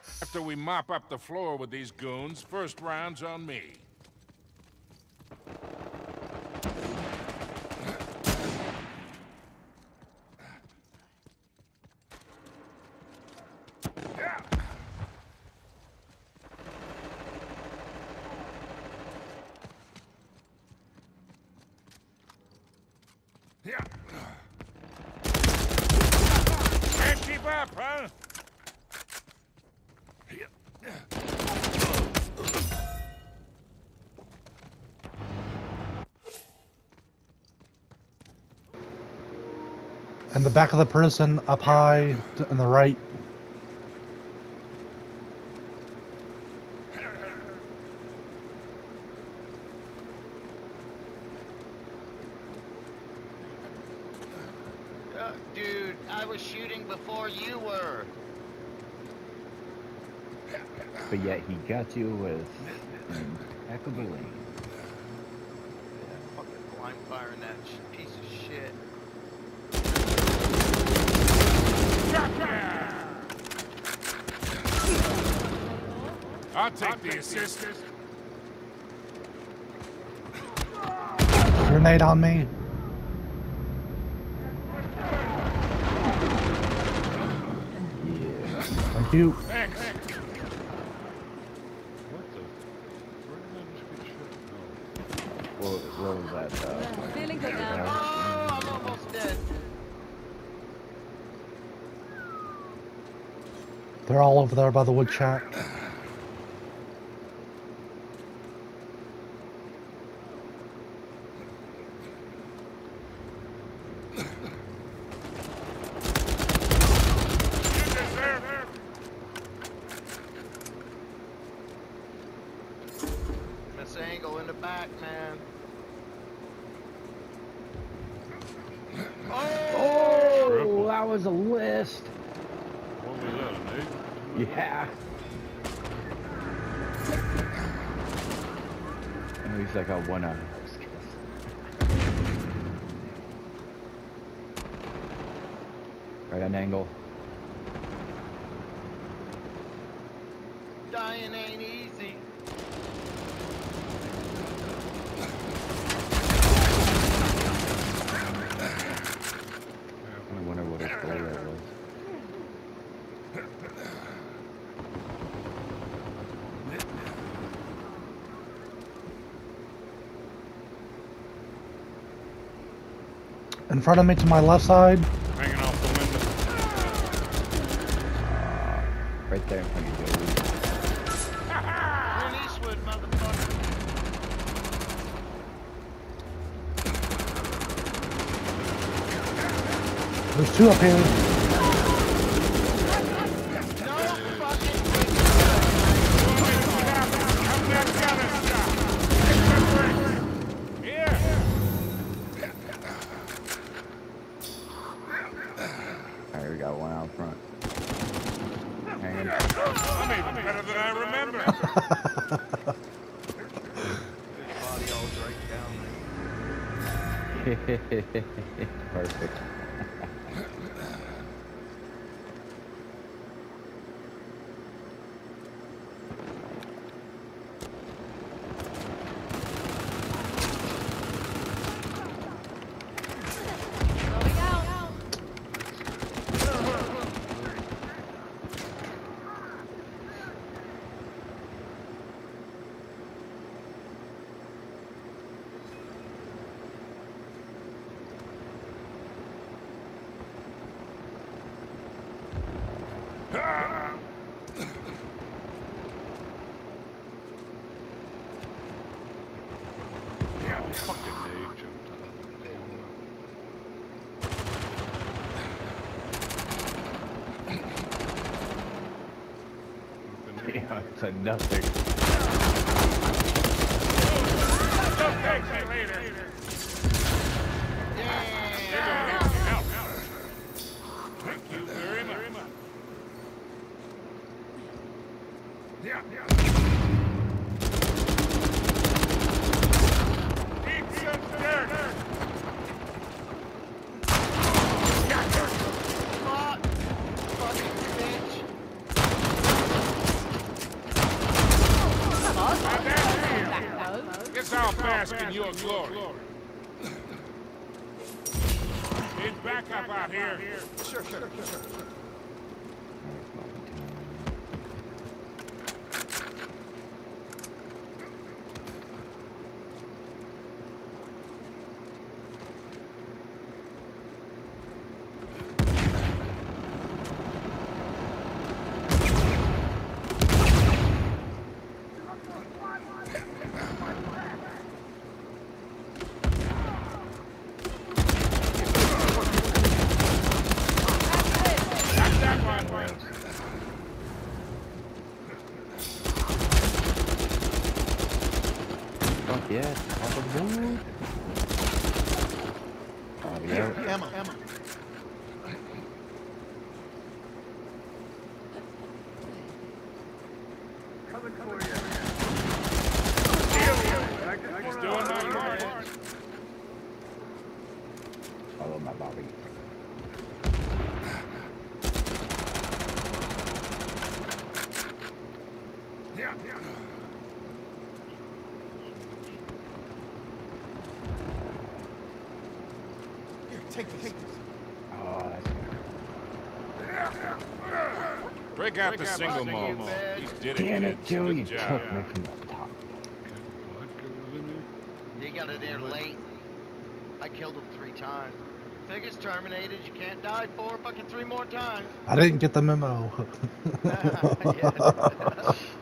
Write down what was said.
After we mop up the floor with these goons, first round's on me. Can't keep up, huh? In the back of the prison, up high, on the right. Dude, I was shooting before you were. But yet he got you with impeccable aim. Yeah, fucking blind firing that piece of shit. I'll take the assist. Grenade on me. Yeah. Thank you. Thanks. What was that? Feeling good now. Oh, I'm almost dead. They're all over there by the wood shack. Miss Angle in the back, man. Oh, that was a list. What was that, an 8? Yeah. At least I got one out of those kills. Right on angle. Dying ain't easy. I wonder what his goal there was. In front of me to my left side. Hanging off the window. Right there in front of you. Clint Eastwood, motherfucker. There's two up here. No fucking Here. Alright, we got one out front. Hanging. I'm even better than I remember. body all right down there. Perfect. Going out. Yeah, fucking Dave jumped on Yeah, it's a nothing. Thank you later. Yeah. Thank you very much. Yeah. Eat some dirt. Fuck. Fucking bitch. bask in your glory. Need backup out here. Sure. Fuck yeah, off of the board. Oh, yeah. Ammo. He's doing my part. Follow my body. Here, take this. Oh, that's Break out the single you mode. bed. He's did damn it. it, Joe, you Good took job. me from the top. You got it there late. I killed him 3 times. Thing is terminated. You can't die 4 fucking 3 more times. I didn't get the memo. Yeah.